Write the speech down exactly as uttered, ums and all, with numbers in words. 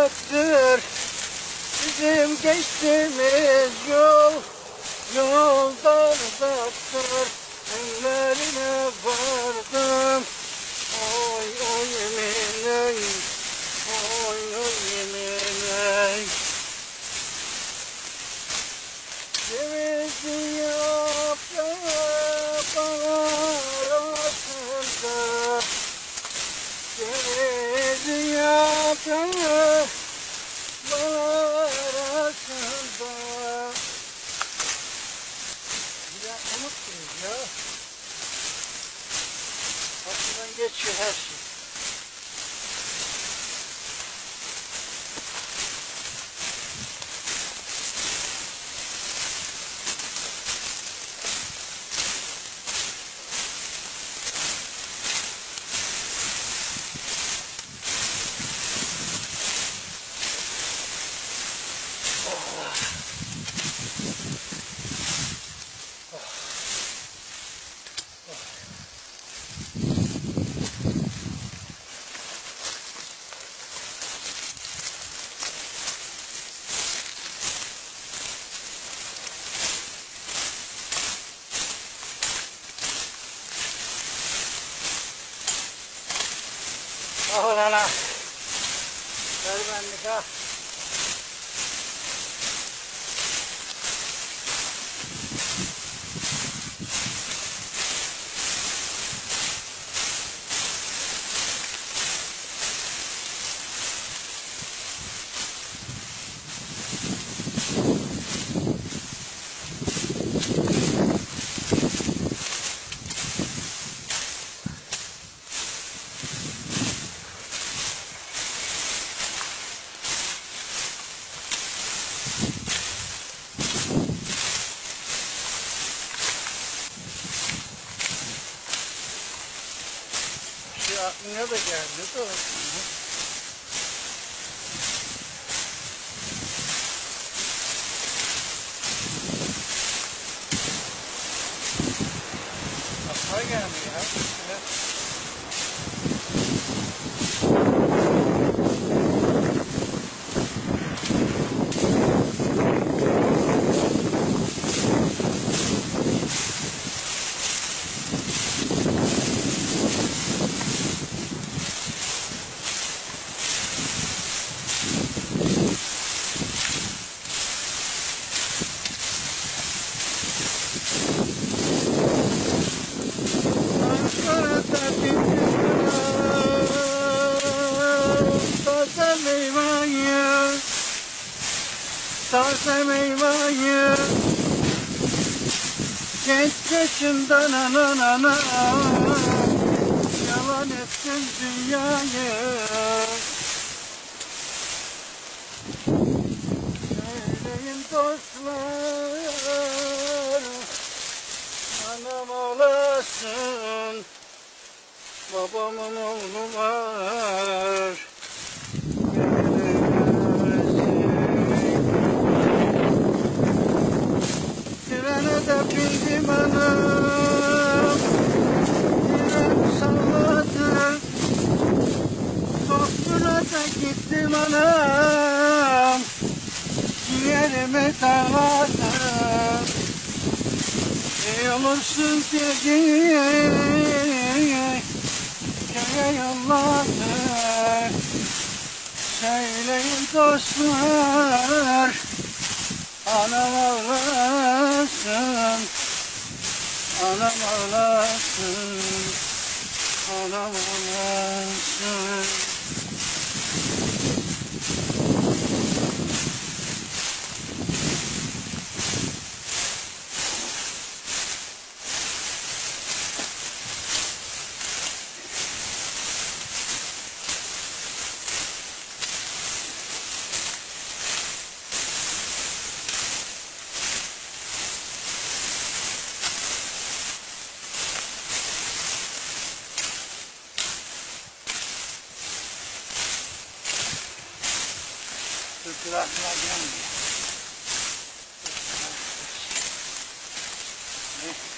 uzaktır bizim geçtiğimiz yol. Yoldan uzaktır, ellerine vardım. Oy oy yemin ey, oy oy yemin ey. Ceviz yaprağı bahar altında, ceviz yaprağı bahar altında. Ya unuttunuz ya. Aklından geçiyor her şey. Ah ulan ah. Ver benlik ah. Aklına da geldi de aklıma gelmiyor ya. Taze meyveyi genç yaşından anana yalan ettin dünyayı. Söyleyin dostlar, anam olasın, babamın oğlu var. Trene de bindim anam, tren salladı. Doktora da gittim anam, ciğerimi dağladı. Ey olursun dedi, köye yolladı. Söyleyin dostlar, anam ağlasın, anam ağlasın, anam ağlasın. Kültür aklına gelmiyor.